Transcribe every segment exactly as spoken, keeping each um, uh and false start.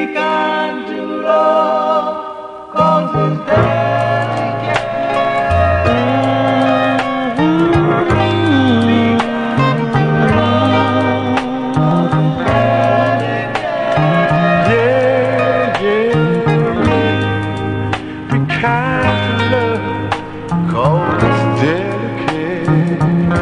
kind to love, 'cause it's delicate. Yeah, yeah, be kind to love, 'cause it's delicate.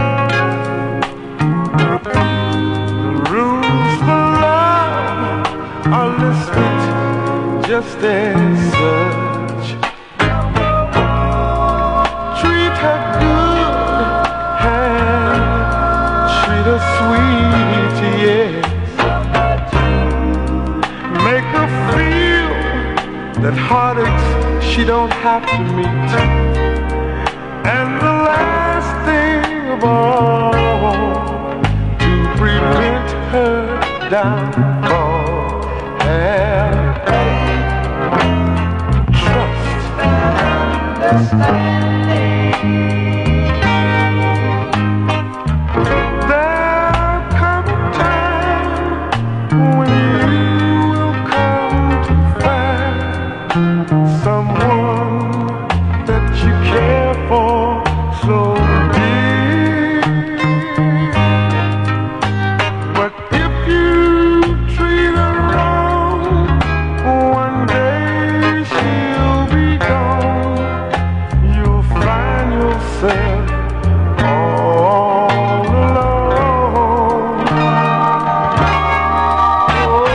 The rules for love are listed just as such. Treat her good and treat her sweet, yes. Make her feel that heartaches she don't have to meet. And the last thing of all, to prevent her downfall, have trust, understanding. there'll come a time when you will come to find someone that you care for so dear. But if you treat her wrong, one day she'll be gone. You'll find yourself all alone. Oh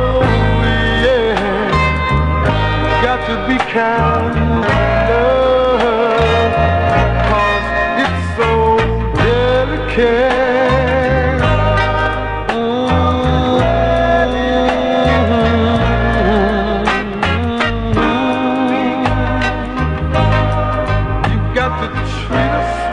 yeah, got to be kind to love, 'cause it's so delicate. Mm-hmm. You got to treat us